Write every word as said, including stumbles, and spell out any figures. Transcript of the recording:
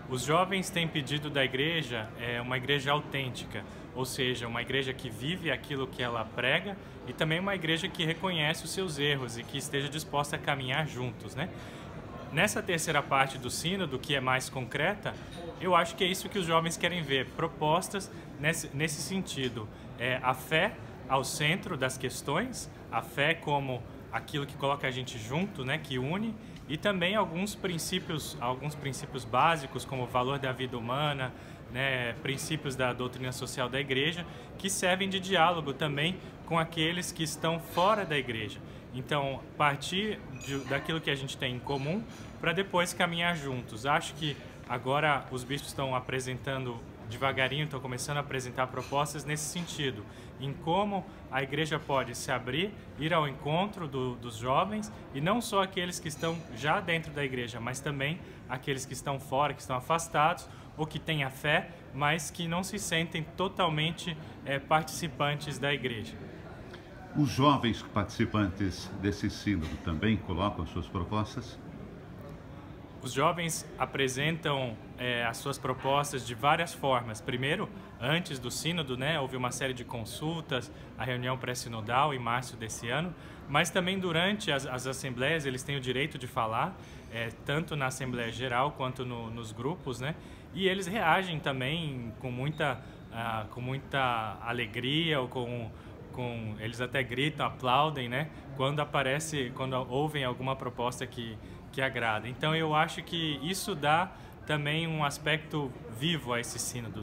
Os jovens têm pedido da igreja é, uma igreja autêntica, ou seja, uma igreja que vive aquilo que ela prega e também uma igreja que reconhece os seus erros e que esteja disposta a caminhar juntos, né? Nessa terceira parte do sínodo, que é mais concreta, eu acho que é isso que os jovens querem ver, propostas nesse, nesse sentido. É, a fé ao centro das questões, a fé como aquilo que coloca a gente junto, né, que une, e também alguns princípios, alguns princípios básicos, como o valor da vida humana, né, princípios da doutrina social da igreja, que servem de diálogo também com aqueles que estão fora da igreja. Então, partir de, daquilo que a gente tem em comum para depois caminhar juntos. Acho que agora os bispos estão apresentando devagarinho, estão começando a apresentar propostas nesse sentido, em como a igreja pode se abrir, ir ao encontro do, dos jovens, e não só aqueles que estão já dentro da igreja, mas também aqueles que estão fora, que estão afastados, ou que têm a fé, mas que não se sentem totalmente é, participantes da igreja. Os jovens participantes desse sínodo também colocam as suas propostas? Os jovens apresentam é, as suas propostas de várias formas. Primeiro, antes do sínodo, né, houve uma série de consultas, a reunião pré-sinodal em março desse ano, mas também durante as, as assembleias eles têm o direito de falar, é, tanto na Assembleia Geral quanto no, nos grupos, né, e eles reagem também com muita, uh, com muita alegria, ou com, com, eles até gritam, aplaudem, né, quando aparece, quando ouvem alguma proposta que que agrada. Então eu acho que isso dá também um aspecto vivo a esse sínodo.